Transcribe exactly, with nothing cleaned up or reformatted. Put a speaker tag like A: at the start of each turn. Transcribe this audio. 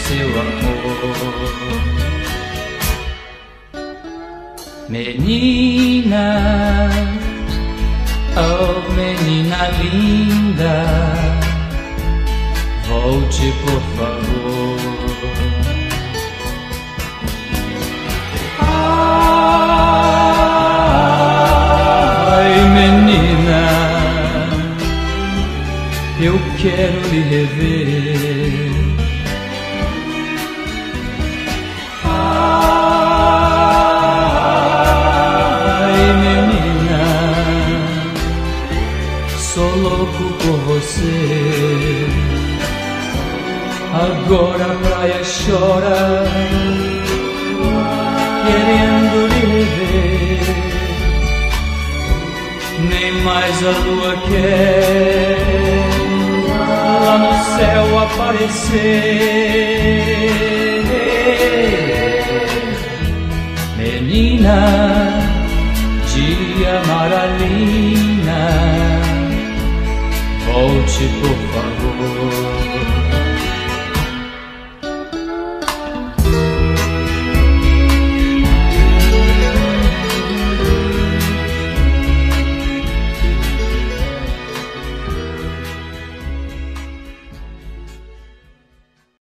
A: seu amor. Menina, oh menina linda, volte por favor. Ai menina, eu quero lhe rever. Sou louco por você. Agora a praia chora, querendo lhe rever. Nem mais a lua quer lá no céu aparecer. Menina de amaralina, volte por favor.